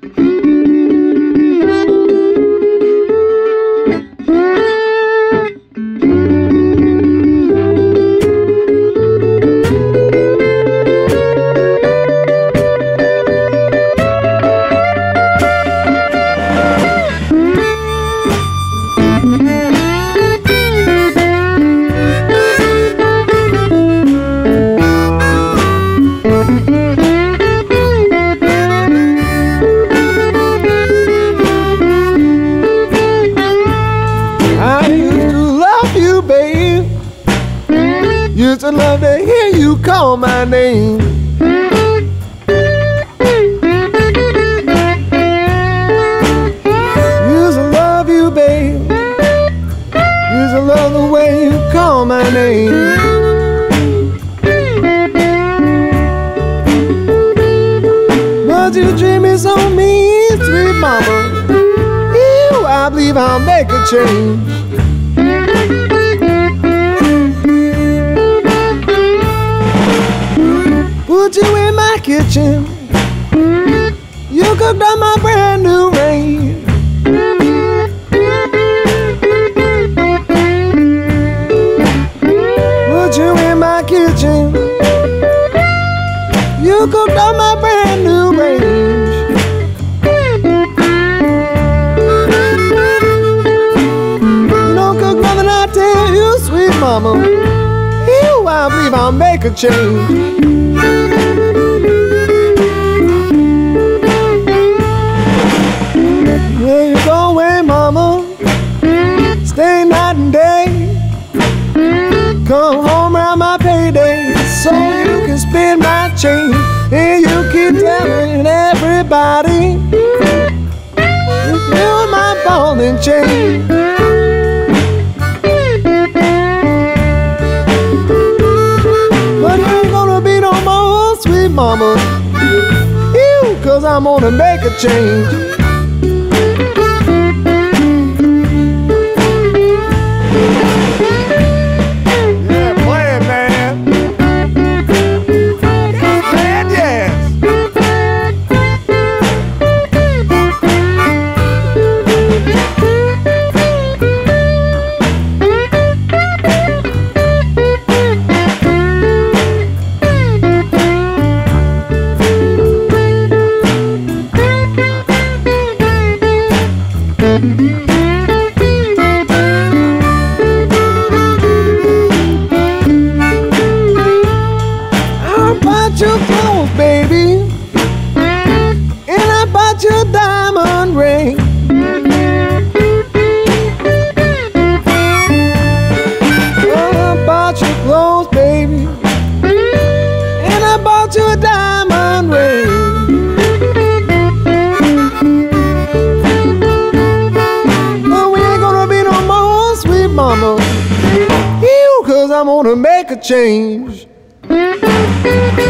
Used to love to hear you call my name. Used to love you, babe. Used to love the way you call my name. But you treat me so mean, sweet mama. Ew, I believe I'll make a change. Put you in my kitchen. You cooked up my brand new range. Put you in my kitchen. You cooked up my brand new range. You don't cook nothing I tell you, sweet mama. Ew, I believe I'll make a change. Where you going, mama? Stay night and day. Come home around my payday so you can spend my change. And you keep telling everybody you're my ball and chain. But you ain't gonna be no more, sweet mama. Ew, 'cause I'm gonna make a change. I bought you clothes, baby, and I bought you a diamond ring. I bought you clothes, baby, and I bought you a diamond ring. Mama, ew, 'cause I'm gonna make a change.